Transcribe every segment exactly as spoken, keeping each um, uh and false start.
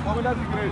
Dámela si crees.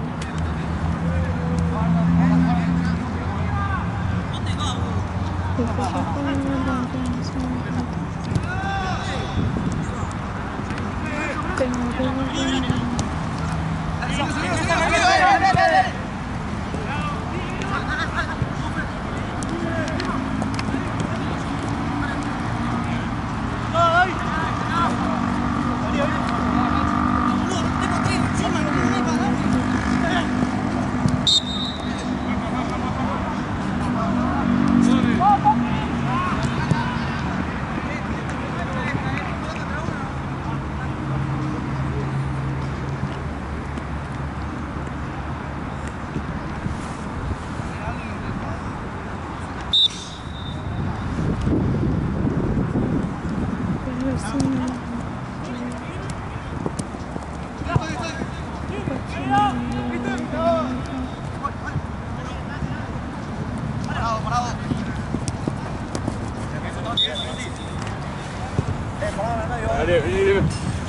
Dale, vení, dime.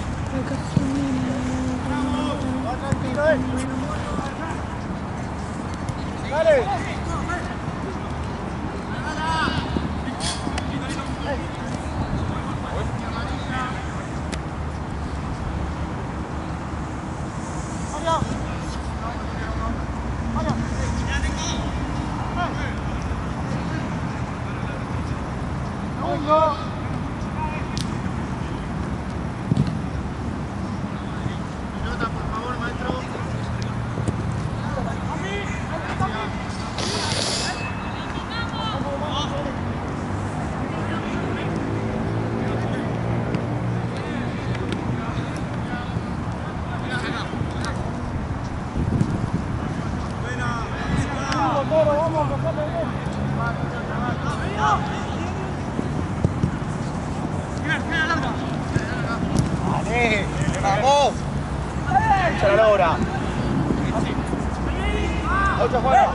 Dale. ¡Vamos! ¡Echa la lora! ¡Ocho fuera!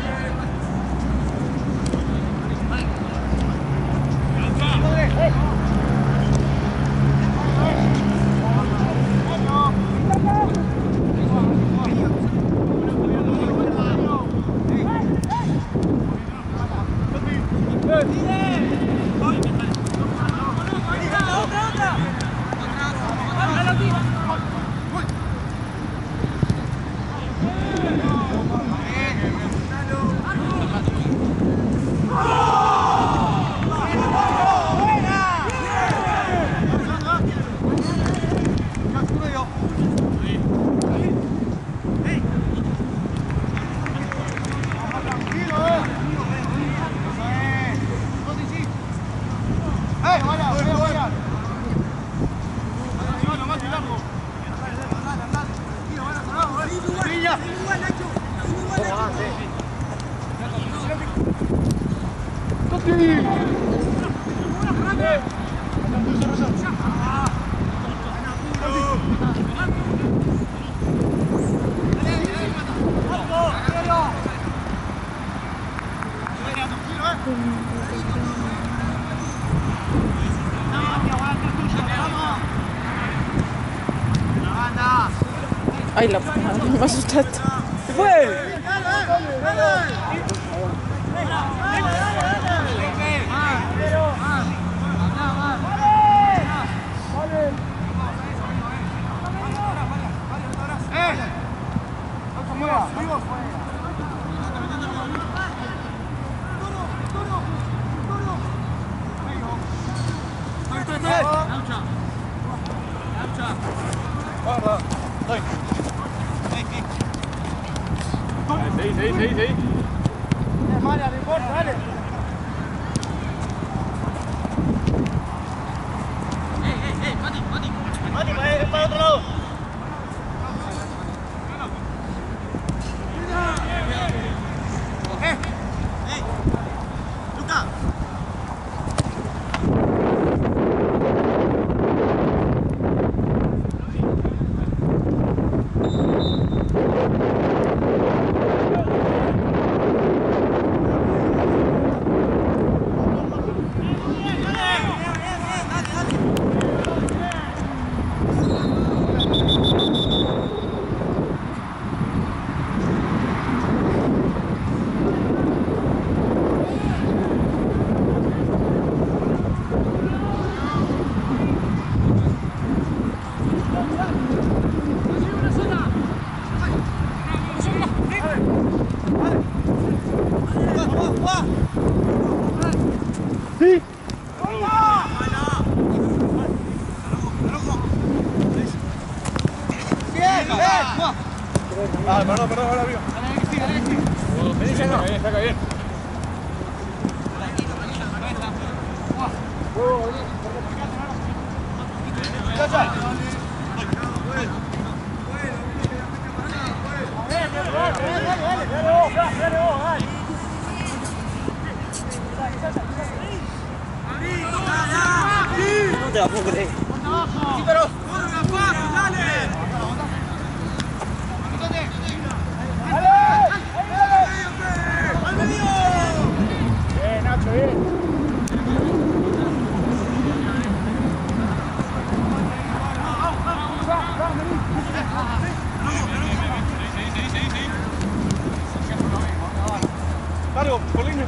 Ay, la puta, me asustaste. ¿Qué fue? Seguí, seguí, seguí, seguí. Dale, no importa, dale. ¡Ey, ey, ey! ¡Mati, Mati! ¡Mati, para, para el otro lado! ¡Eh! ¡Ey! ¡Luca! Ah, perdón, perdón, ahora vivo. Vení, ya no. Saca bien. Ya, ya. No te la puedo creer. Sí, pero. ¡Dale! Bien, Nacho, bien. Largo, Colín.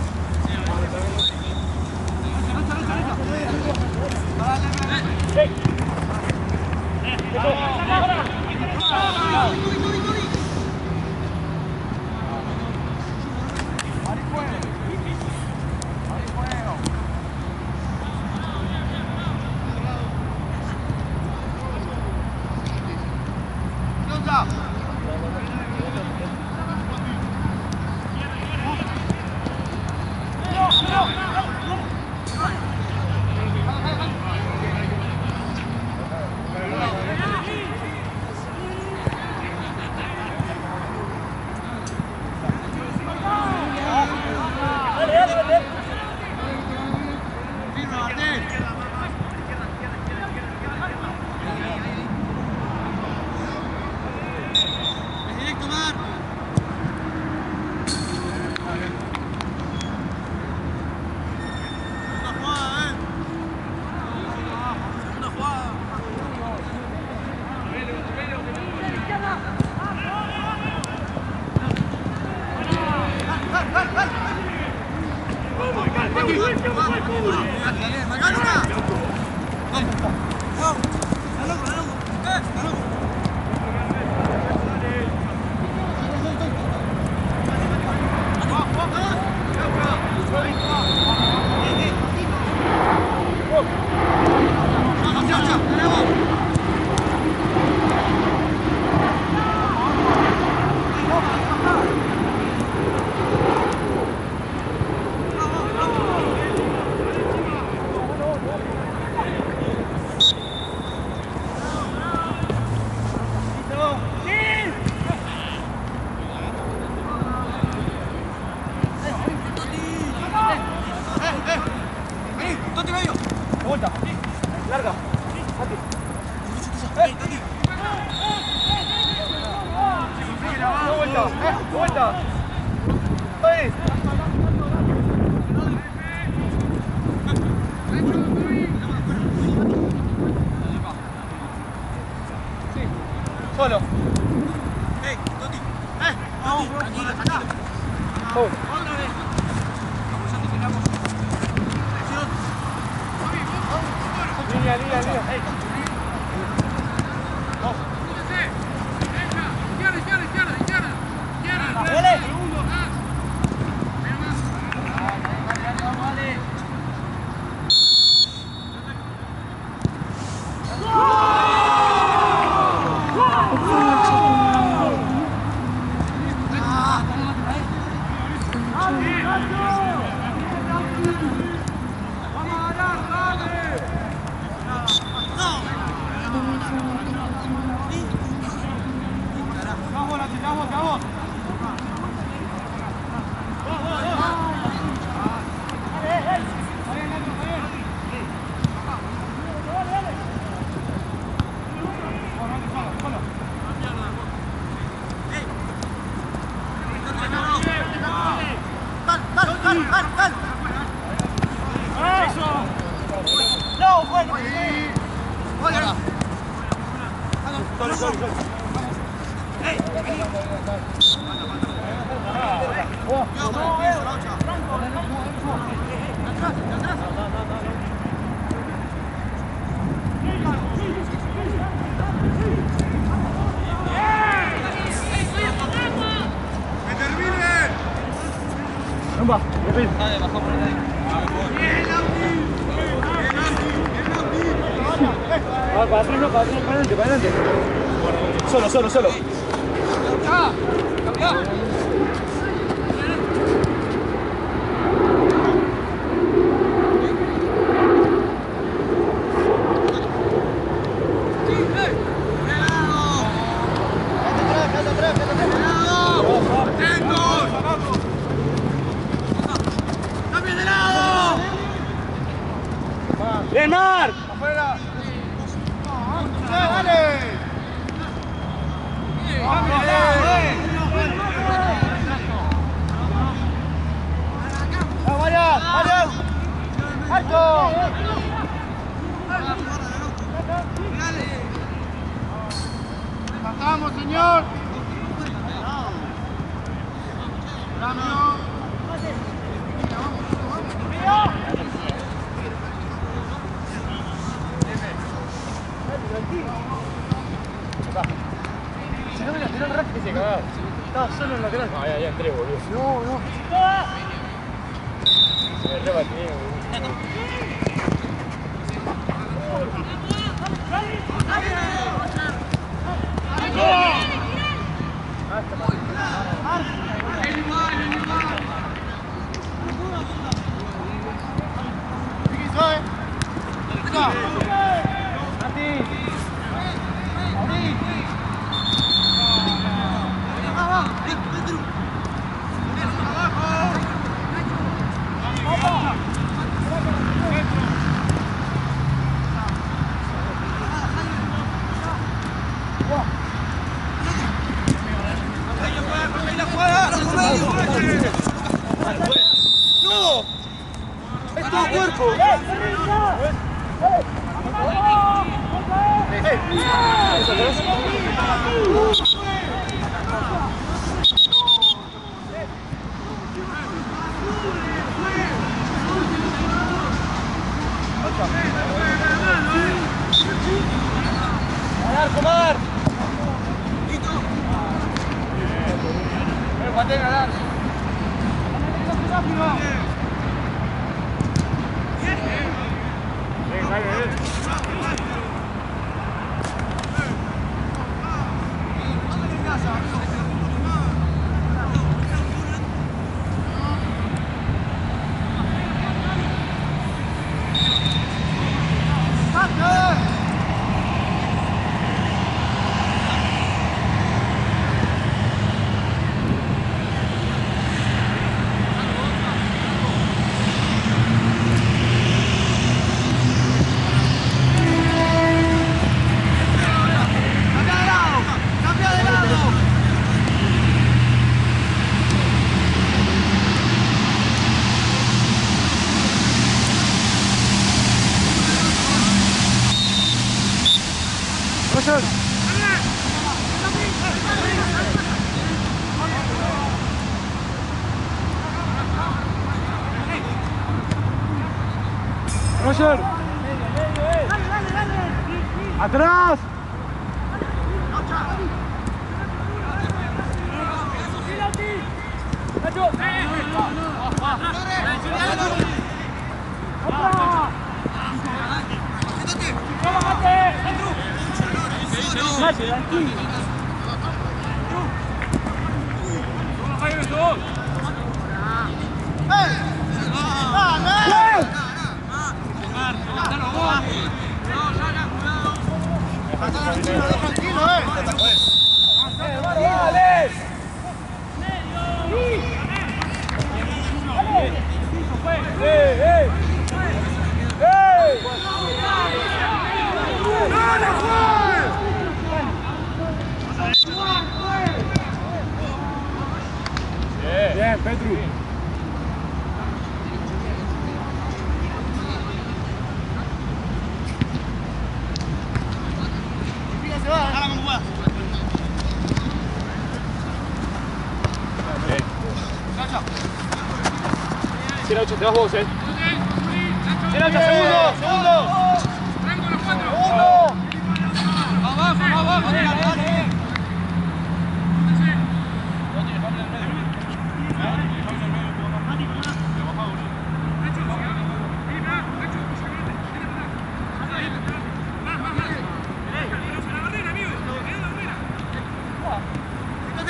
Solo. Hey, Toti. Eh, vamos, tranquilo, tranquilo. Oh. Otra vez. Vamos, ya te giramos. Acción. Línea, línea, línea. Hey. Dos. Izquierda, izquierda, izquierda, izquierda. Izquierda. Dale. Segundo. Más. Vale, vale, vale, vale. Solo, solo, solo. ¡Bien, Marc! ¡Afuera! ¡Dale! ¡Vamos, Marian! ¡Marian! ¡Alto! ¡Matamos, señor! ¡Cambio! Si no me la tiró rápido que se cagaba. Estaba solo en la lateral. No, ya, ya entré, boludo. No, no. Se me rebatí, boludo. ¡No! ¡Es tu cuerpo! ¡Ganar, Comar! ¡Listo! ¡Eh, Guate, ganar! Roger. Atrás. Tranquilo, eh. Dale. ¡Eh, eh! ¡Eh! ¡Dale, Juan! Bien, bien, Petru. Se va, déjala como pueda. Si Nacho, te vas vos, eh. Si Nacho, segundo, segundo. Segundo. Abajo, abajo, dale, dale.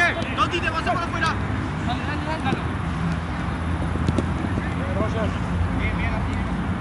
¡Eh! ¡Totti, te vas a por afuera! Dale, dale, dale, dale. Bien, bien, aquí.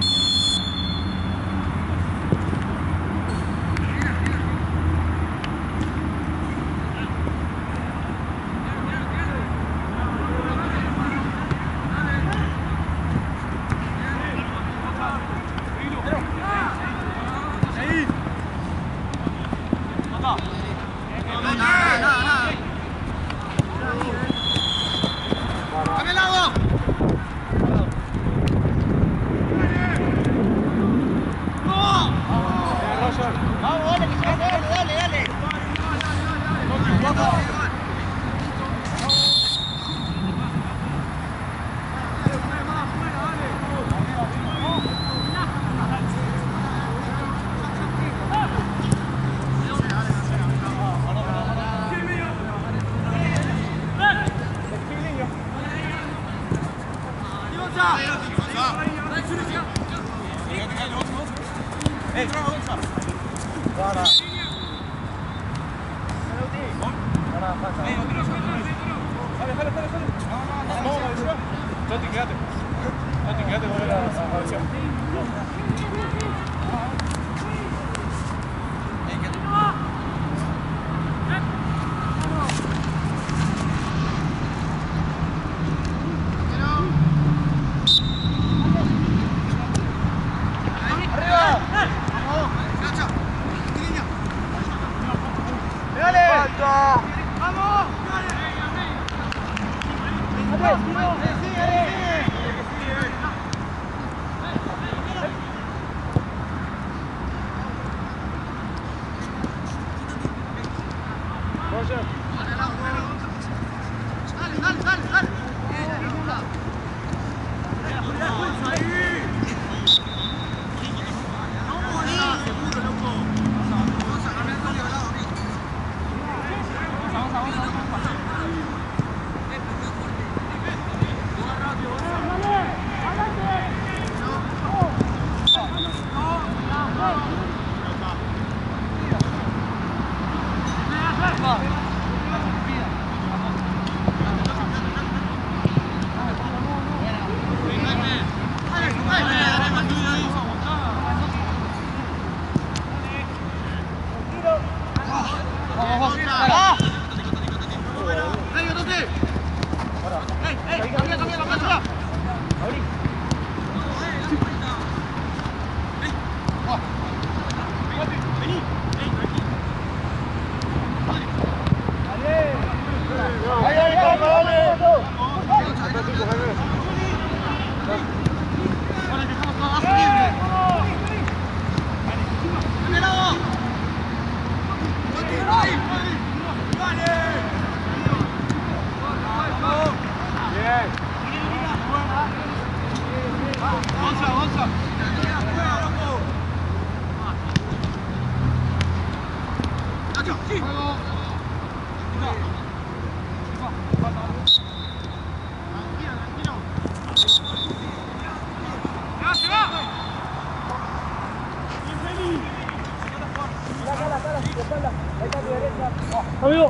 Amigo.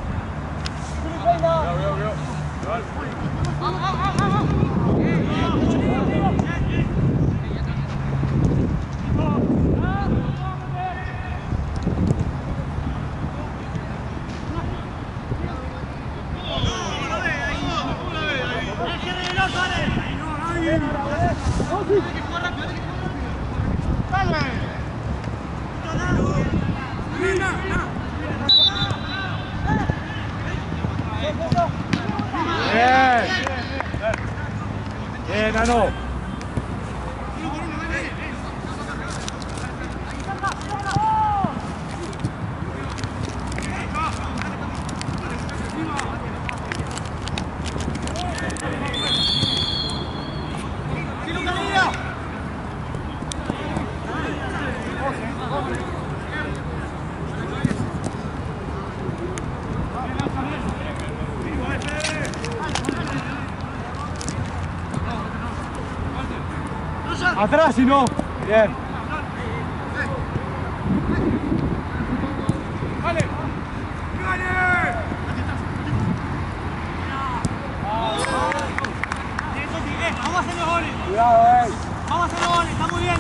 Bien. Bien, Nano. Atrás, si no. Bien. ¡Vale! ¡Vale!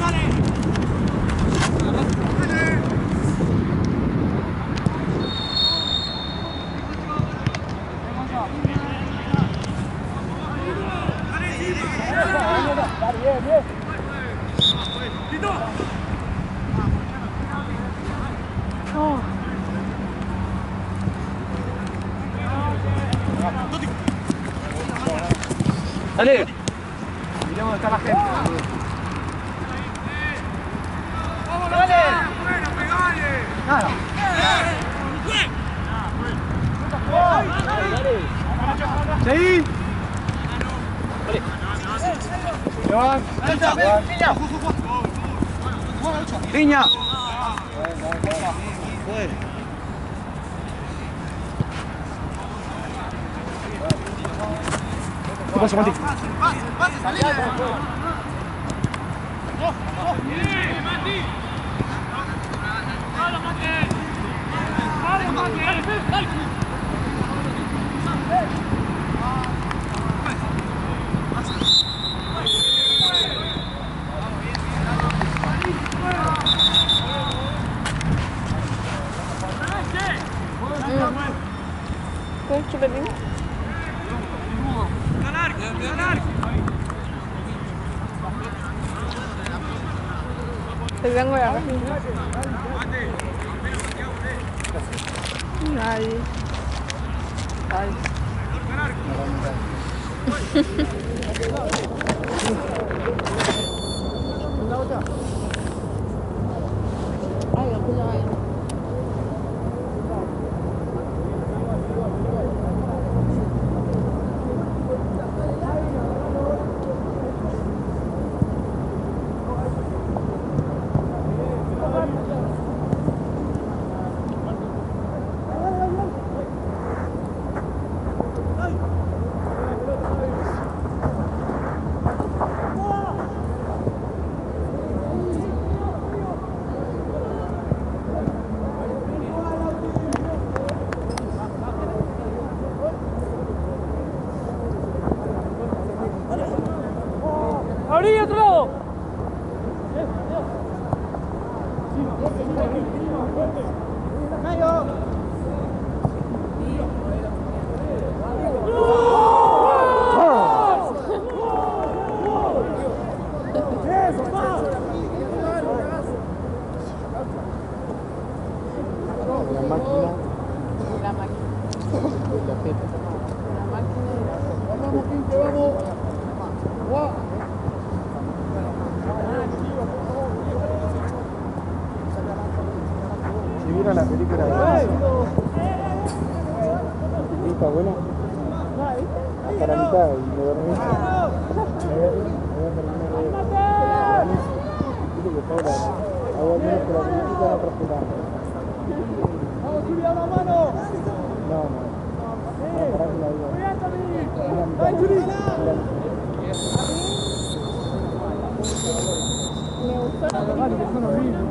Dale. Miremos dónde está la gente. Dale. Nada. Seguí. Joan. Piña. ¿Qué pasa, Mati? Kontje erin. Te vengo ya. Nadie. Ay. Ay, lo puedo ver. ¡Abrí otro lado! La máquina. La máquina. La peta. La máquina y la Vamos, Quinte, vamos. Guau. Si vieron la película de ¿Sí, está buena? Hasta la mitad y me dormí. Me voy a dormir de... Dile que Paula, hago al menos que la película no transcurra. ¡Vamos, Julia, la mano! No, no. No, para que la diga. ¡Ay, Julia! Me gustó la película.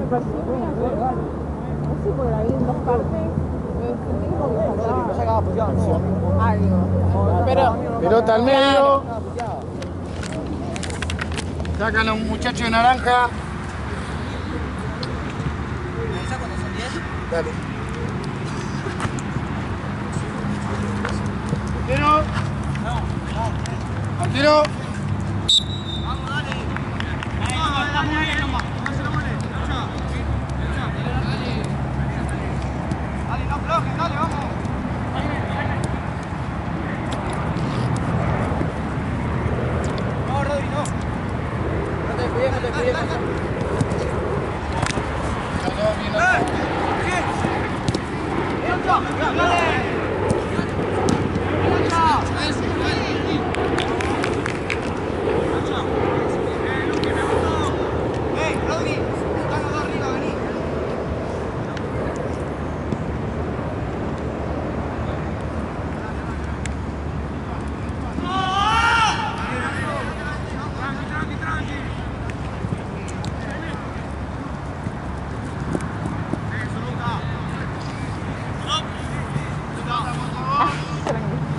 Sí, porque la vi en dos partes. Me sentí como que faltaba algo. Pero, Pelota al medio. Sacan a un muchacho de naranja. Dale. Arquero. Arquero. Vamos, dale. Vamos, dale, nomás. Dale, no aflojes, dale, vamos. No, Rodri, no. No te descuides, no te descuides. ¡Eh! ¿Qué? ¡Dale!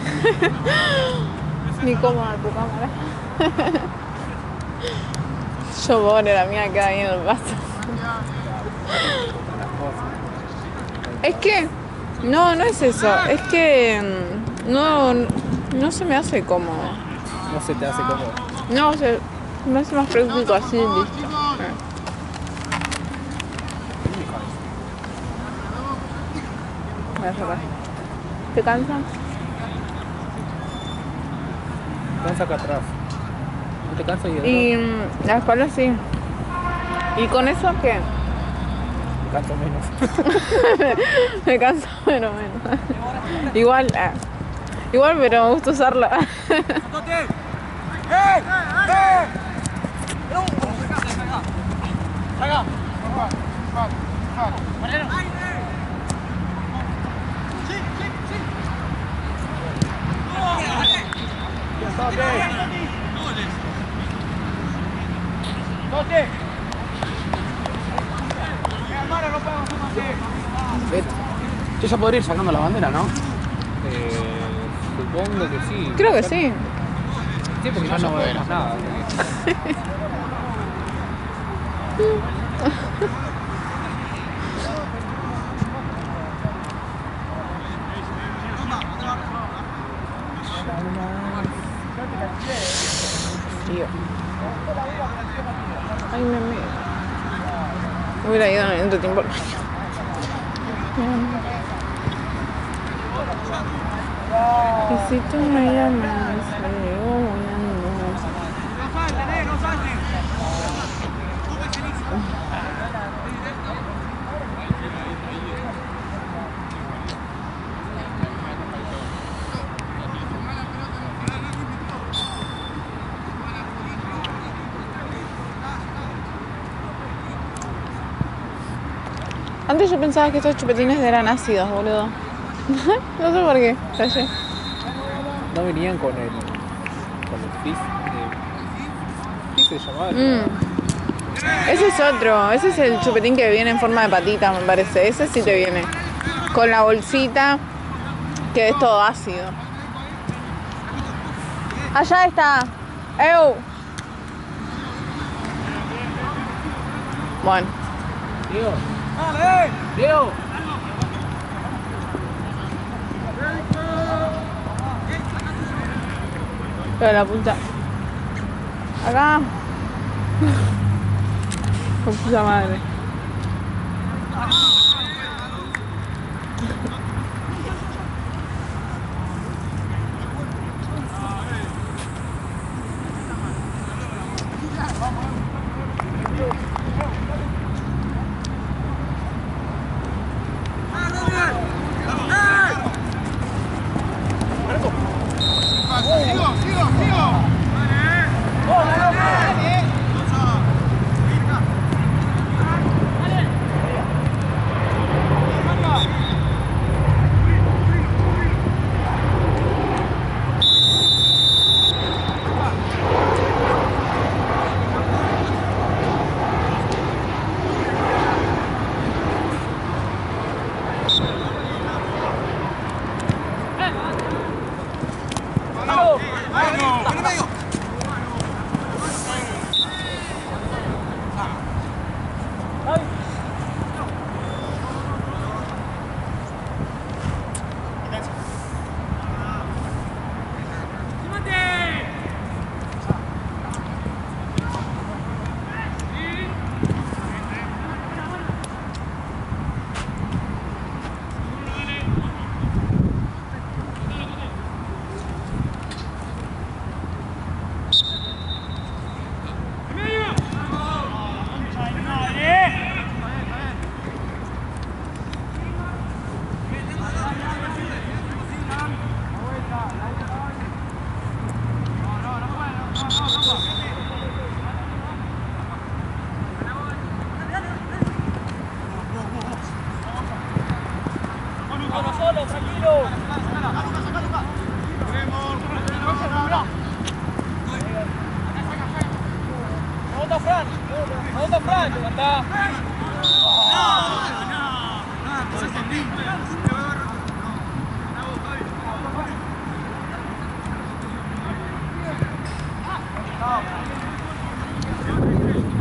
Ni cómoda tu cámara. Yo pobre, la mía queda ahí en el vaso. Es que, no, no es eso, es que mm, no, no se me hace cómodo. No se te hace cómodo. No, se me hace más práctico así, listo. Voy a cerrar. ¿Te cansa? Cansa acá atrás. ¿No te cansa? Y, Y mm, la espalda sí. ¿Y con eso qué? canso menos. Me canso menos, menos. Igual, eh, igual, pero me gusta usarla. Yo ya podría ir sacando la bandera, ¿no? Eh, supongo que sí. Creo que sí. Sí, porque ya no veo más nada. Frío. Ay, me, me... Hubiera ido en el entretiempo al baño. Y si tú me llamas, me llevo volando. Antes yo pensaba que estos chupetines eran ácidos, boludo. No sé por qué, callé. No venían con el. con el fizz. Eh, ¿Qué se llamaba? Mm. Ese es otro, ese es el chupetín que viene en forma de patita, me parece. Ese sí te viene. Con la bolsita, que es todo ácido. Allá está. ¡Ew! Bueno. Diego. Diego. Pero la puta. Acá. Con puta madre. No.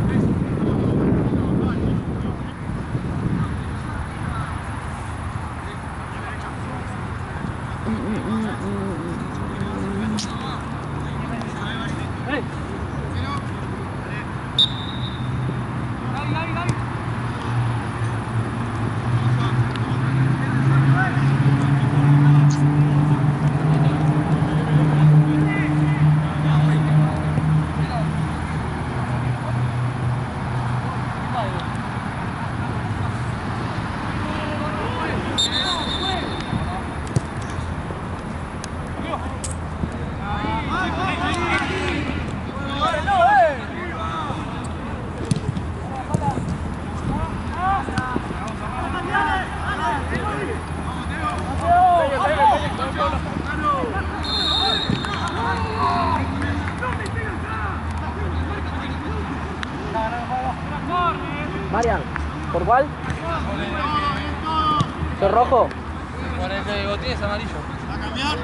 ¿Por cuál? ¿Sos rojo? Por el que botín es amarillo. ¿Va a cambiar?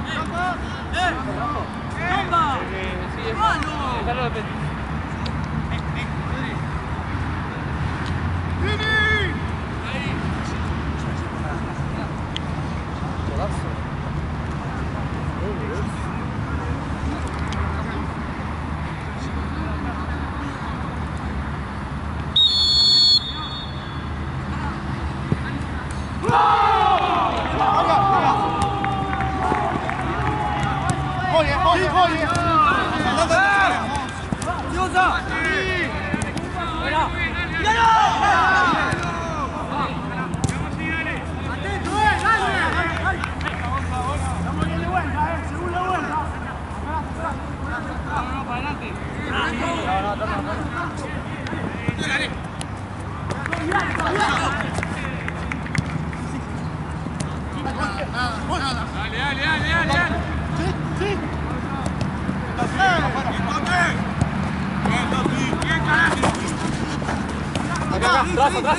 Sí, es Carlos de Petit. Dale, dale, dale, dale. Sí, sí. Acá, acá, atrás, atrás.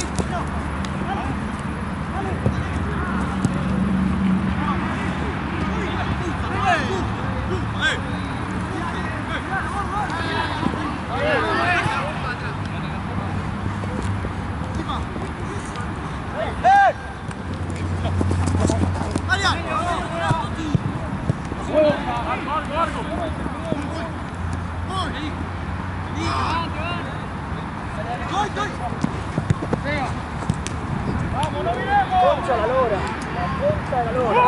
¡Vamos, no miremos! Concha la lora. La concha de la lora.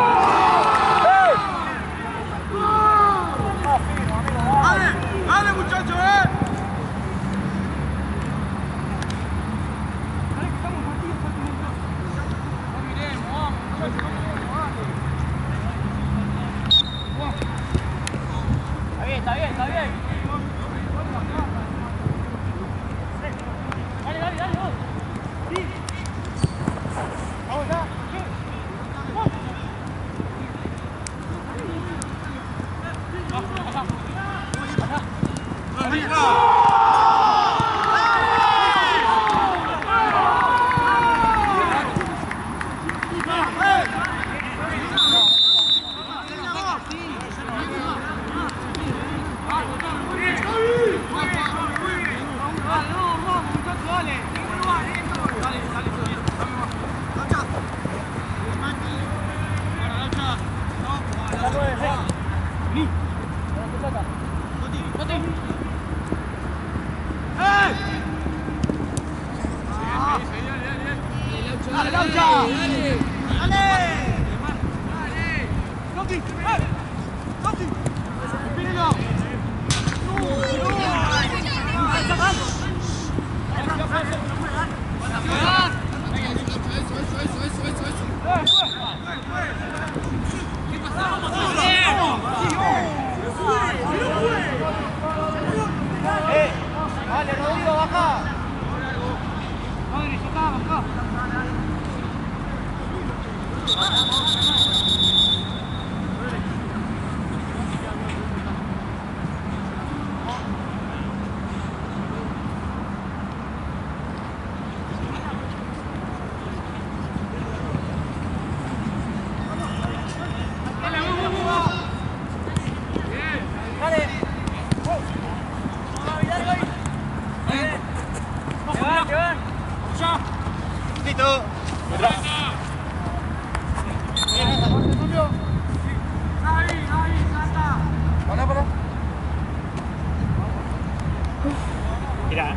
¡Dale! ¡Dale, muchachos, eh! Está bien, está bien, está bien. Dale, dale, dale, vos. Sí. Vamos ya. ¡Dale, Laucha! ¡Dale! ¡Dale! ¡Totti! ¡Eh! ¡Totti! ¡Espírenlo! ¡Eh! ¡Vale, Rodrigo, baja! ¡Rodri, acá, baja! Mira.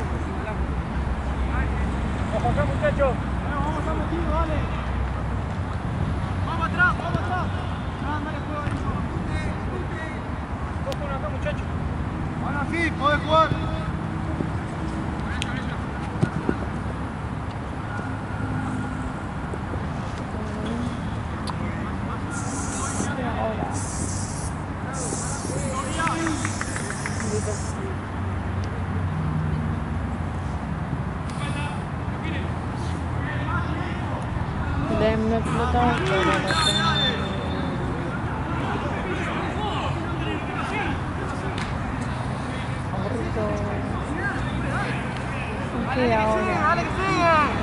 Vamos acá, muchachos. Vamos a motivo, dale. Vamos atrás, vamos atrás. Ah, dale, juega ahí. Vos con acá, muchachos. Ahora sí, podés jugar. Déjenme explotar. Aburrido. ¿Qué ahora? Dale, que sigue.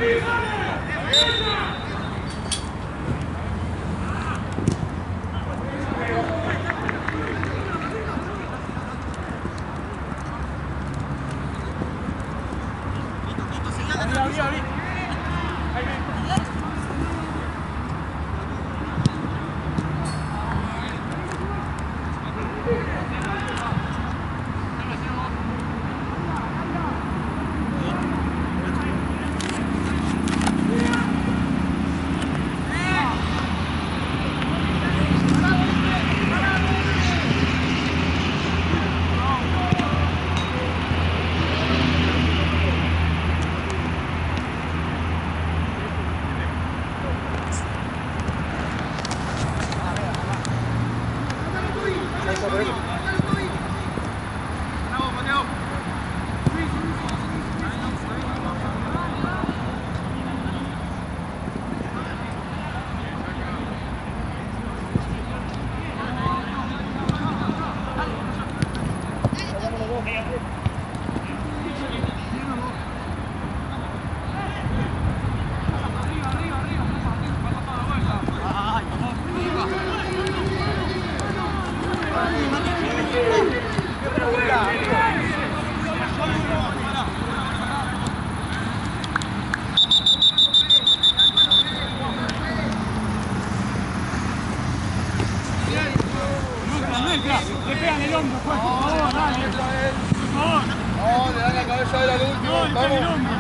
Le pegan el hombro, pues, por favor, dale. Por favor. No, le dan la cabeza a él al último. No, le pegan el hombro.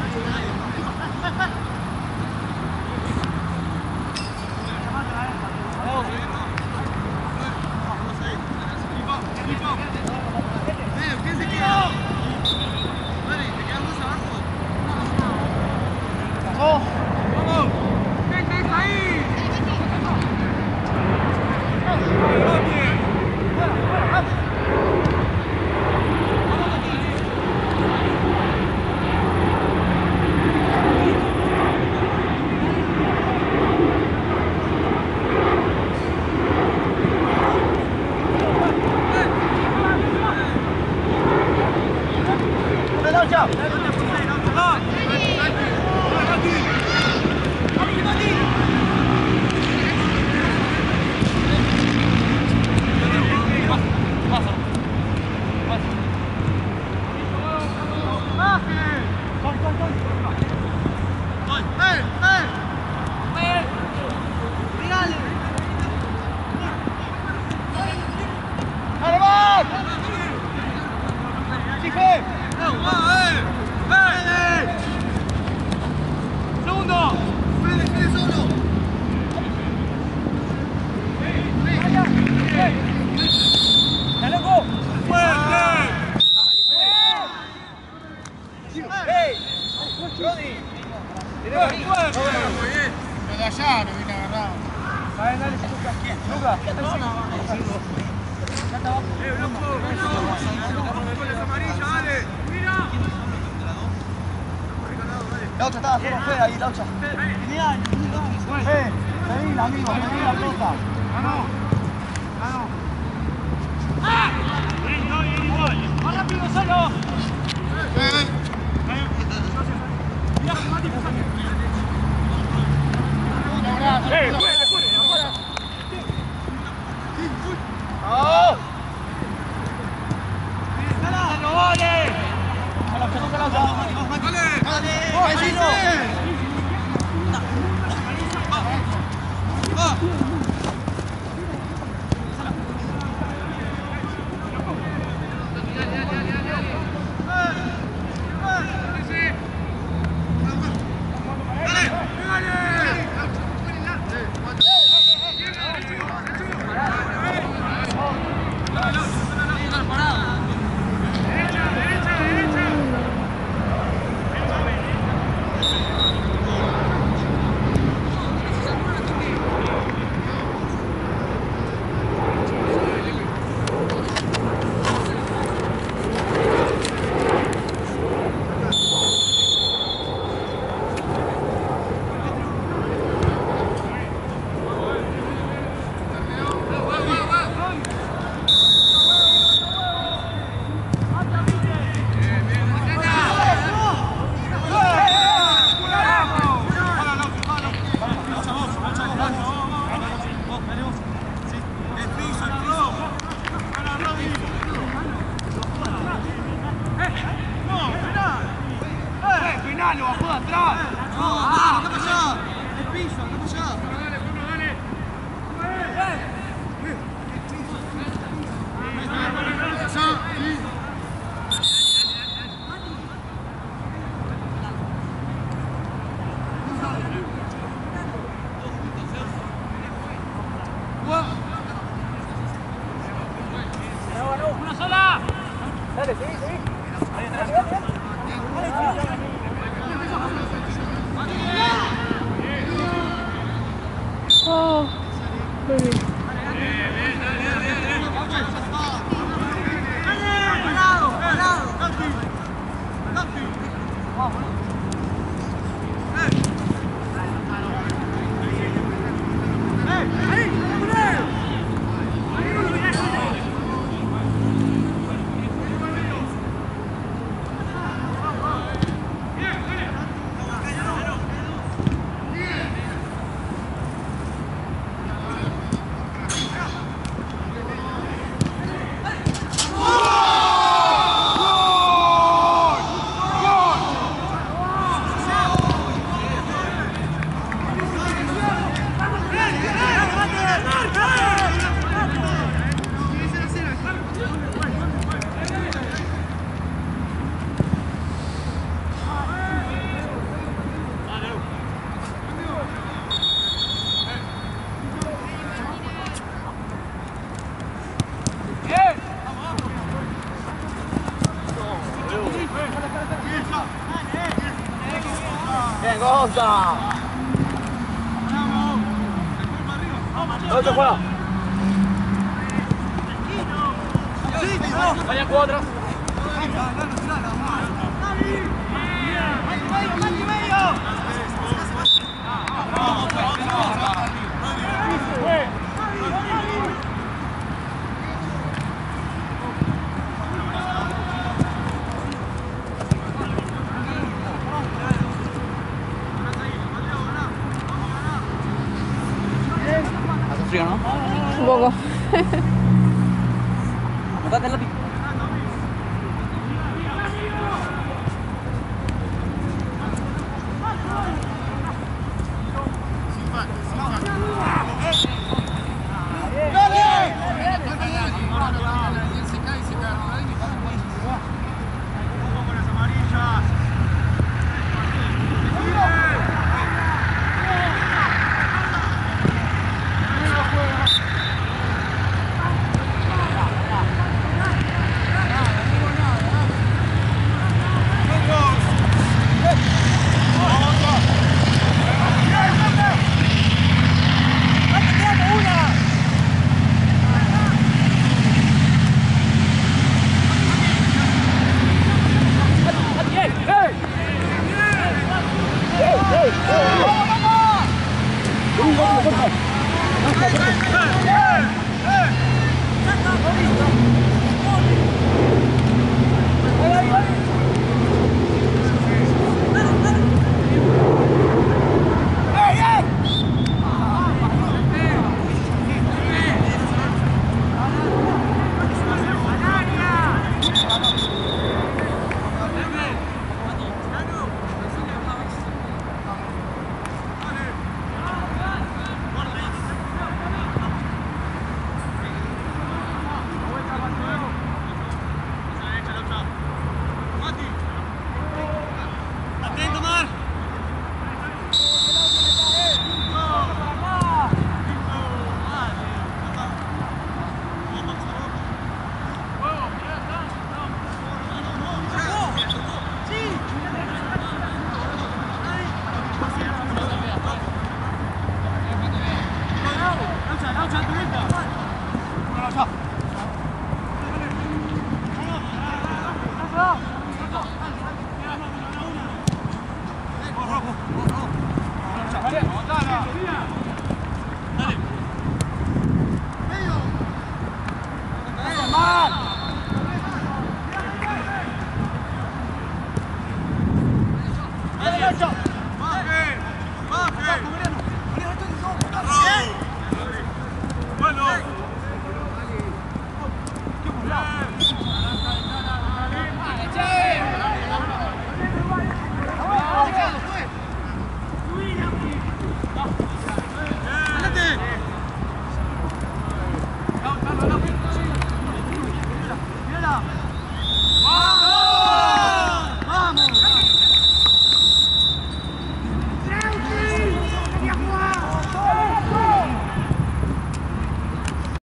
La otra estaba solo fea ahí, la otra. Genial. Eh, vení, amigo, vení la pelota. Ganó. Ganó. ¡Ah! ¡Más rápido, solo! Eh. Mirá, Mati, pasate. ¡Eh, fuera, fuera, fuera! ¡Oh! ¡Dale, vale! A la pelota, a la otra. ¡Dale! ¡Oh, vecino! Oh, baby. Bien, Gonza. ¿Dónde se juega? Vaya cuatro. Hace frío, ¿no? Un poco. Atate el lápiz. Bueno.